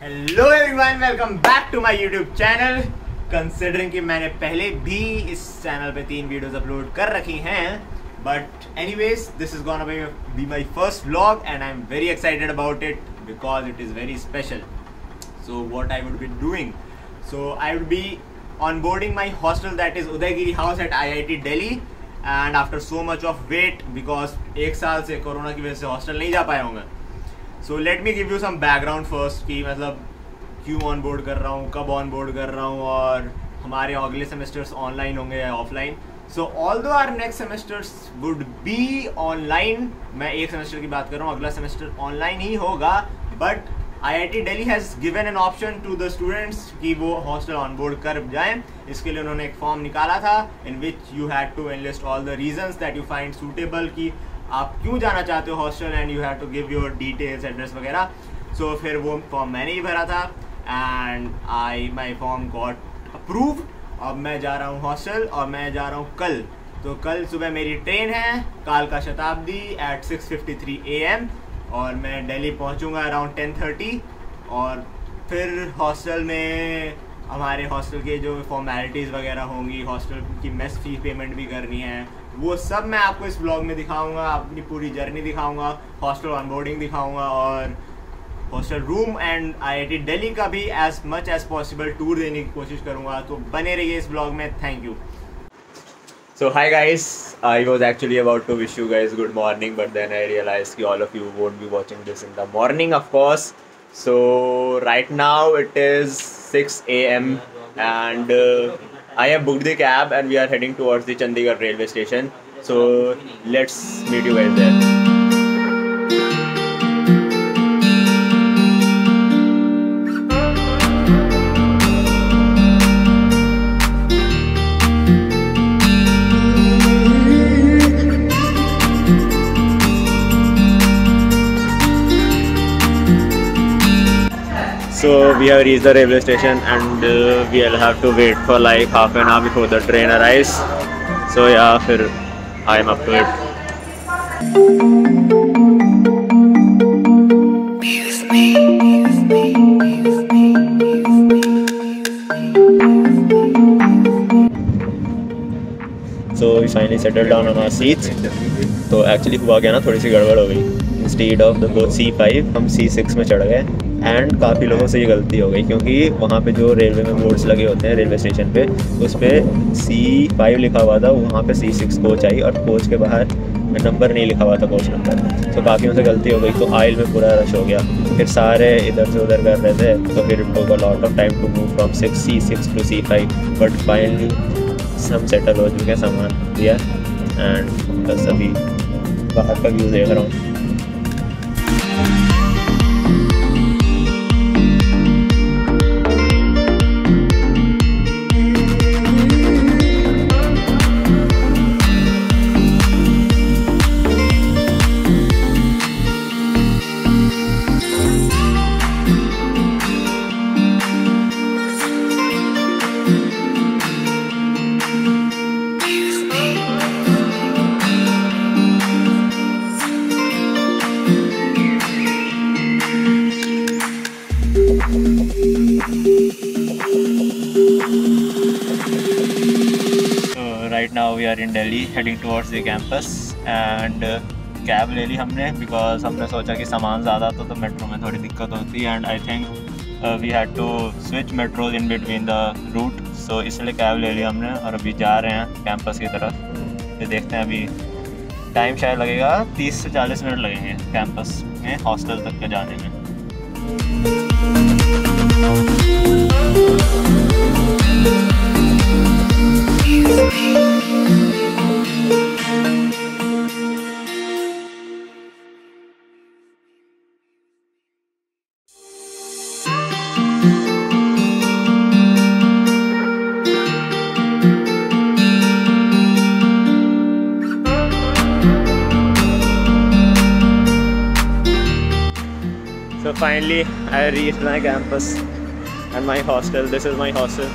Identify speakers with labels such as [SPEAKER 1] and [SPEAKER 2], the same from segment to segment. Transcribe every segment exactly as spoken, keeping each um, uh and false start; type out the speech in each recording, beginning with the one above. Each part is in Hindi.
[SPEAKER 1] Hello everyone, welcome back to my YouTube channel. Considering कि मैंने पहले भी इस चैनल पे तीन वीडियोस अपलोड कर रखी हैं, but anyways this is gonna be my first vlog and I am very excited about it because it is very special. So what I would be doing, so I would be onboarding my hostel, that is Udaygiri House at I I T Delhi, and after so much of wait because एक साल से कोरोना की वजह से हॉस्टल नहीं जा पाए होंगे। So let me give you some background first कि मतलब क्यों ऑन बोर्ड कर रहा हूँ, कब ऑन बोर्ड कर रहा हूँ और हमारे अगले सेमेस्टर्स ऑनलाइन होंगे या offline. So although our next semesters would be online, मैं एक सेमेस्टर की बात कर रहा हूँ, अगला सेमेस्टर ऑनलाइन ही होगा, but I I T Delhi has given an option to the students कि वो हॉस्टल ऑन बोर्ड कर जाएं। इसके लिए उन्होंने एक फॉर्म निकाला था in which you had to enlist all the reasons that you find suitable कि आप क्यों जाना चाहते हो hostel and you had to give your details, address वगैरह। सो so, फिर वो फॉर्म मैंने ही भरा था and I my form got approved। अब मैं जा रहा हूँ हॉस्टल और मैं जा रहा हूँ कल। तो कल सुबह मेरी ट्रेन है कालका Shatabdi eight six fifty three A M और मैं दिल्ली पहुंचूंगा अराउंड टेन थर्टी और फिर हॉस्टल में हमारे हॉस्टल के जो फॉर्मेलिटीज़ वगैरह होंगी, हॉस्टल की मेस फी पेमेंट भी करनी है, वो सब मैं आपको इस ब्लॉग में दिखाऊंगा, अपनी पूरी जर्नी दिखाऊंगा, हॉस्टल ऑनबोर्डिंग दिखाऊंगा और hostel room and I I T Delhi का भी as much as possible tour देने की कोशिश करूँगा। तो बने रहिए इस ब्लॉग में। Thank you. So hi guys, I was actually about to wish you guys good morning, but then I realized that all of you won't be watching this in the morning, of course. So right now it is six A M and uh, I have booked the cab and we are heading towards the Chandigarh railway station. So let's meet you guys there. So we have reached the railway station and uh, we'll have to wait for like half an hour before the train arrives. So yeah, फिर I'm up to it. So we finally settled down on our seats. तो एक्चुअली हुआ क्या ना, थोड़ी सी गड़बड़ हो गई। Instead of the C five हम सी सिक्स में चढ़ गए एंड काफ़ी लोगों से ये गलती हो गई क्योंकि वहाँ पे जो रेलवे में बोर्ड्स लगे होते हैं रेलवे स्टेशन पे, उस पर सी फाइव लिखा हुआ था, वहाँ पे सी सिक्स कोच आई और कोच के बाहर नंबर नहीं लिखा हुआ था, कोच नंबर। तो काफ़ी उनसे गलती हो गई, तो आइल में पूरा रश हो गया। फिर सारे इधर से उधर कर रहे थे, तो फिर it took a lot of time to move from six C six to C five, but finally सब सेटल हो चुके हैं, सामान दिया एंड बस अभी बाहर का व्यू देख रहा हूँ। Right now we are in Delhi heading towards the campus and cab ले ली हमने बिकॉज हमने सोचा कि सामान ज़्यादा तो तो मेट्रो में थोड़ी दिक्कत होती है and I think we had to switch metros in between the route, so इसलिए कैब ले ली हमने और अभी जा रहे हैं कैंपस की तरफ। ये देखते हैं, अभी टाइम शायद लगेगा तीस से चालीस मिनट लगेंगे कैंपस में हॉस्टल तक के जाने में। So finally I reached my campus and my hostel. This is my hostel.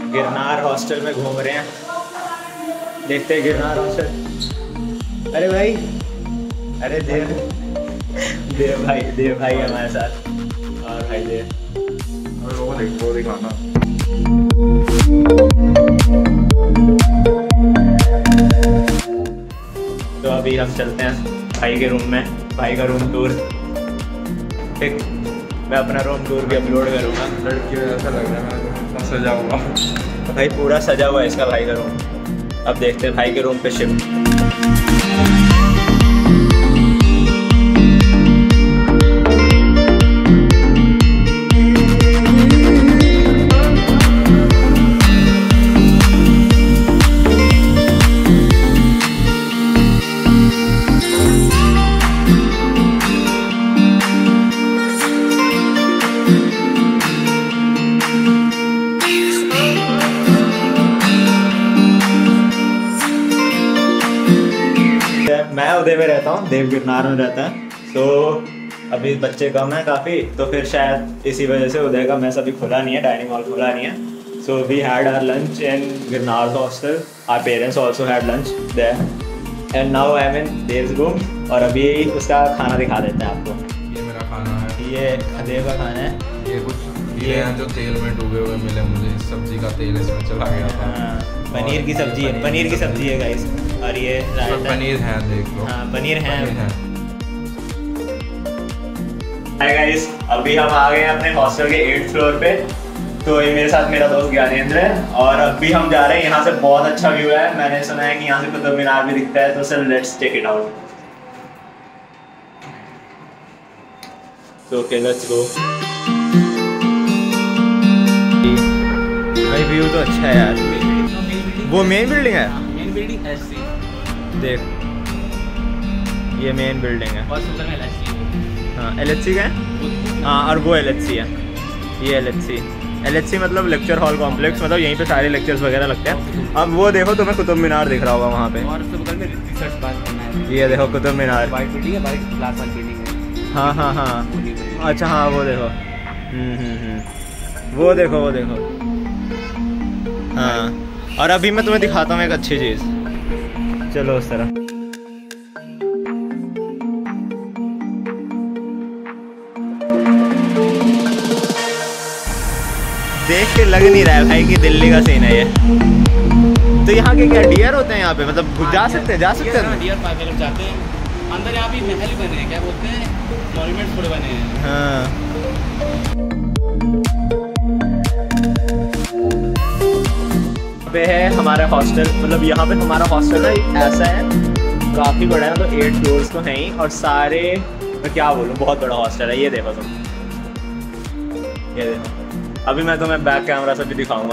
[SPEAKER 1] Girnar hostel में घूम रहे हैं, देखते हैं गिरनार हॉस्टल। अरे भाई, अरे देव देव भाई देव भाई हमारे साथ, और भाई देव
[SPEAKER 2] वो देख वो दिखाना।
[SPEAKER 1] तो अभी हम चलते हैं भाई के रूम में, भाई का रूम टूर। ठीक, मैं अपना रूम टूर भी अपलोड करूँगा।
[SPEAKER 2] लड़की ऐसा लग रहा है मैं सजा हुआ
[SPEAKER 1] भाई, पूरा सजा हुआ है इसका भाई का रूम। अब देखते हैं भाई के रूम पे शिफ्ट। मैं उदय में रहता हूँ, देव गिरनार में रहता है। तो अभी बच्चे कम हैं काफ़ी, तो फिर शायद इसी वजह से उदय का मैस अभी खुला नहीं है, डाइनिंग हॉल खुला नहीं है। So we had our lunch in Girnar hostel, our parents also had lunch there and now I am in Dev's room. और अभी उसका खाना दिखा देते हैं आपको।
[SPEAKER 2] ये मेरा खाना है,
[SPEAKER 1] ये देव का खाना है।
[SPEAKER 2] ये कुछ ये हैं जो तेल में डूबे हुए मिले मुझे, सब्जी का तेल इसमें चला गया था।
[SPEAKER 1] हाँ, पनीर की सब्जी है, पनीर की सब्जी है गाइस। और ये रायता,
[SPEAKER 2] पनीर है, देख लो।
[SPEAKER 1] हाँ पनीर है।
[SPEAKER 2] पनीर है।
[SPEAKER 1] हाय गाइस, अभी हम आ गए हैं अपने हॉस्टल के एट फ्लोर पे। तो ये मेरे साथ मेरा दोस्त ज्ञानेंद्र है, और अभी हम जा रहे हैं। यहाँ से बहुत अच्छा व्यू है, मैंने सुना है कि यहाँ से कुतुब मीनार भी दिखता है। तो sir let's take it out. तो ओके लेट्स गो। भाई व्यू तो अच्छा है यार। वो मेन बिल्डिंग है,
[SPEAKER 3] मेन बिल्डिंग एच सी,
[SPEAKER 1] देख ये मेन बिल्डिंग है।
[SPEAKER 3] बहुत सुंदर एल एच सी।
[SPEAKER 1] हाँ एल एच सी का है, हाँ और वो एल एच सी है, ये L H C. L H C मतलब लेक्चर हॉल कॉम्प्लेक्स, मतलब यहीं पे सारे लेक्चर्स वगैरह लगते हैं। अब वो देखो तुम्हें कुतुब मीनार दिख रहा होगा वहाँ पे,
[SPEAKER 3] और उसके बगल में रिसर्च पार्क करना है।
[SPEAKER 1] ये देखो कुतुब मीनार।
[SPEAKER 3] वाइट बिल्डिंग है, वाइट क्लास वाली बिल्डिंग है।
[SPEAKER 1] हाँ हाँ हाँ, अच्छा हाँ वो देखो, हम्म हम्म हम्म वो देखो वो देखो। हाँ, और अभी मैं तुम्हें दिखाता हूँ एक अच्छी चीज़, चलो उस तरह। देख के लग नहीं रहा है भाई कि दिल्ली का सीन है ये। तो यहाँ के क्या डियर होते हैं यहाँ पे, मतलब जा सकते हैं, जा सकते हैं
[SPEAKER 3] डियर पार्क अगर जाते हैं अंदर, यहाँ भी महल बने हैं, क्या बोलते हैं, मॉन्यूमेंट्स थोड़े बने हैं।
[SPEAKER 1] हाँ पे है हमारा हॉस्टल, मतलब यहाँ पे हमारा हॉस्टल है ऐसा है, काफ़ी बड़ा है। तो एट फ्लोर्स तो हैं ही, और सारे मैं क्या बोलूँ, बहुत बड़ा हॉस्टल है। ये देखो तुम, ये देखो। अभी मैं तुम्हें बैक कैमरा से भी दिखाऊंगा।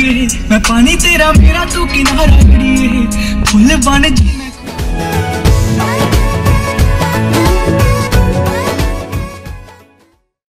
[SPEAKER 4] अड़िए, मैं पानी तेरा मेरा तू किनारा अड़िए, फुल बन